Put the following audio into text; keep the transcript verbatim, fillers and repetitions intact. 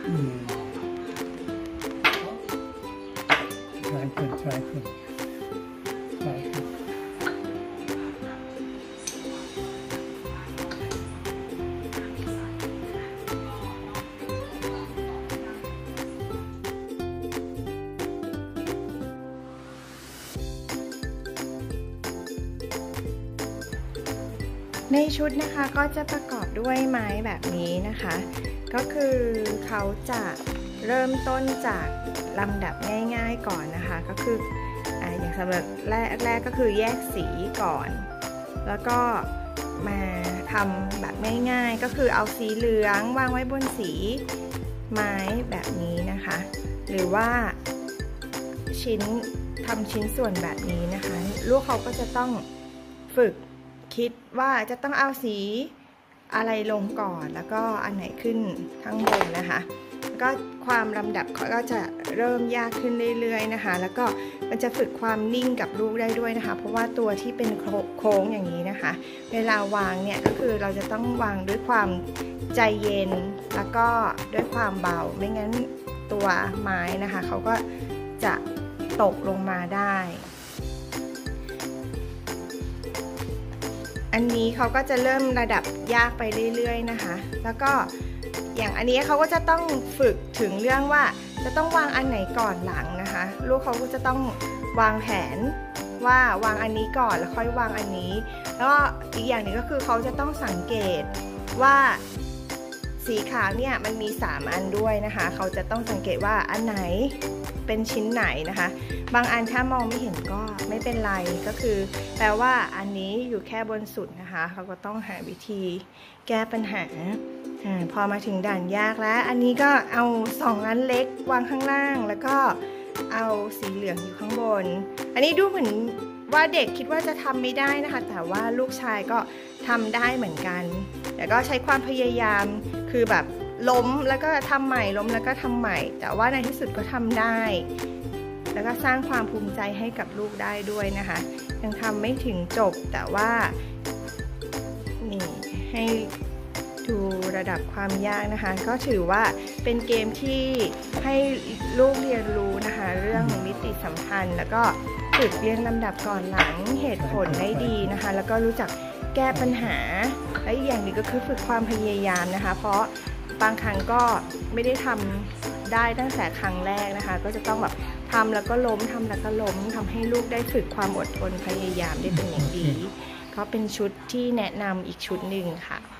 ใช่ขึ้นใช่ขึ้นใช่ขึ้นในชุดนะคะก็จะประกอบด้วยไม้แบบนี้นะคะก็คือเขาจะเริ่มต้นจากลำดับง่ายๆก่อนนะคะก็คืออ่าอย่างสำหรับแรกแรกก็คือแยกสีก่อนแล้วก็มาทำแบบง่ายๆก็คือเอาสีเหลืองวางไว้บนสีไม้แบบนี้นะคะหรือว่าชิ้นทำชิ้นส่วนแบบนี้นะคะลูกเขาก็จะต้องฝึกคิดว่าจะต้องเอาสีอะไรลงก่อนแล้วก็อันไหนขึ้นข้างบนนะคะแล้วก็ความลำดับก็จะเริ่มยากขึ้นเรื่อยๆนะคะแล้วก็มันจะฝึกความนิ่งกับลูกได้ด้วยนะคะเพราะว่าตัวที่เป็นโค้งอย่างนี้นะคะเวลาวางเนี่ยก็คือเราจะต้องวางด้วยความใจเย็นแล้วก็ด้วยความเบาไม่งั้นตัวไม้นะคะเขาก็จะตกลงมาได้อันนี้เขาก็จะเริ่มระดับยากไปเรื่อยๆนะคะแล้วก็อย่างอันนี้เขาก็จะต้องฝึกถึงเรื่องว่าจะต้องวางอันไหนก่อนหลังนะคะลูกเขาก็จะต้องวางแผนว่าวางอันนี้ก่อนแล้วค่อยวางอันนี้แล้วก็อีกอย่างหนึ่งก็คือเขาจะต้องสังเกตว่าสีขาวเนี่ยมันมีสามอันด้วยนะคะเขาจะต้องสังเกตว่าอันไหนเป็นชิ้นไหนนะคะบางอันถ้ามองไม่เห็นก็ไม่เป็นไรก็คือแปลว่าอันนี้อยู่แค่บนสุดนะคะเขาก็ต้องหาวิธีแก้ปัญหาพอมาถึงด่านยากแล้วอันนี้ก็เอาสองอันเล็กวางข้างล่างแล้วก็เอาสีเหลืองอยู่ข้างบนอันนี้ดูเหมือนว่าเด็กคิดว่าจะทำไม่ได้นะคะแต่ว่าลูกชายก็ทำได้เหมือนกันแต่ก็ใช้ความพยายามคือแบบล้มแล้วก็ทำใหม่ล้มแล้วก็ทำใหม่แต่ว่าในที่สุดก็ทำได้แล้วก็สร้างความภูมิใจให้กับลูกได้ด้วยนะคะยังทำไม่ถึงจบแต่ว่านี่ให้ดูระดับความยากนะคะก็ถือว่าเป็นเกมที่ให้ลูกเรียนรู้นะคะเรื่องมิติสัมพันธ์แล้วก็ฝึกเรียนลำดับก่อนหลังเหตุผลได้ดีนะคะแล้วก็รู้จักแก้ปัญหาและอีกอย่างหนึ่งก็คือฝึกความพยายามนะคะเพราะบางครั้งก็ไม่ได้ทำได้ตั้งแต่ครั้งแรกนะคะก็จะต้องแบบทำแล้วก็ล้มทำแล้วก็ล้มทำให้ลูกได้ฝึกความอดทนพยายามได้เป็นอย่างดีก็เป็นชุดที่แนะนำอีกชุดหนึ่งค่ะ